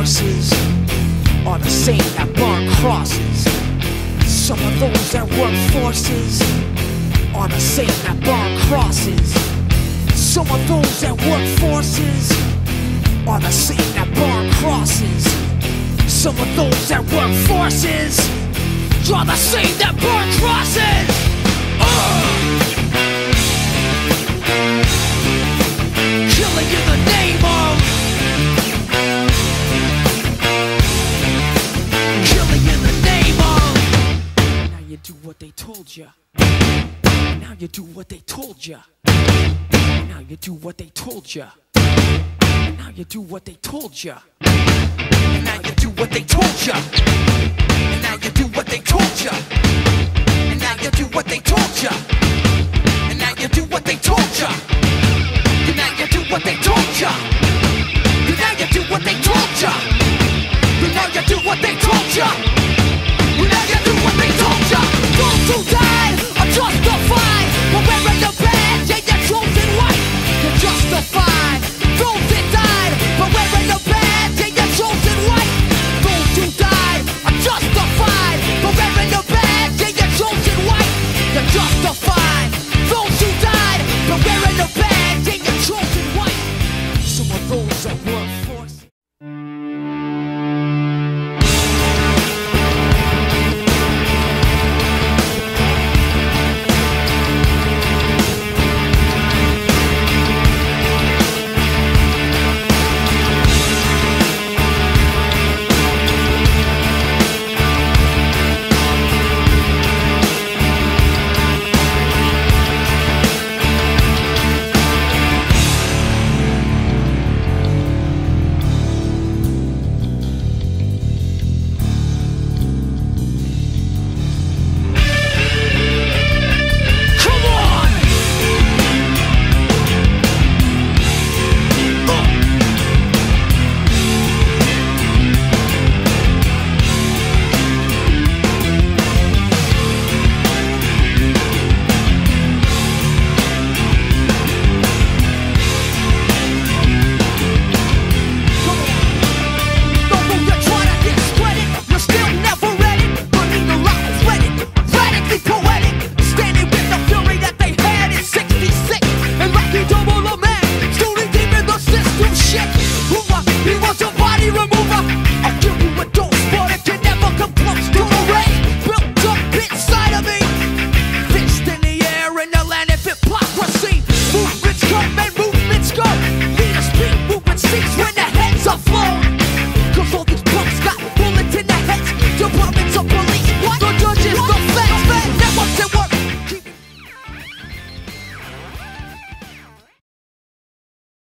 forces are the same that burn crosses. Some of those that work forces are the same that burn crosses. Some of those that work forces are the same that burn crosses. Some of those that work forces are the same that burn crosses. Killing in the name of, killing in the name of. Now you do what they told ya. Now you do what they told ya. Now you do what they told ya. Now you do what they told ya. Now you do what they told ya. Now you do what they told ya. And now you do what they told ya. And now you do what they told ya. And now you do what they told ya. And now you do what they told ya. And now you do what they told ya. And now you do what they told ya. Those who died are justified for wearing the badge and your chosen white. You're justified. Those that died for wearing the badge and your chosen white. Those who died are justified for wearing the badge and your chosen white. You're justified. Those who died for wearing the badge and your chosen white. Some of those that work for us. Bitch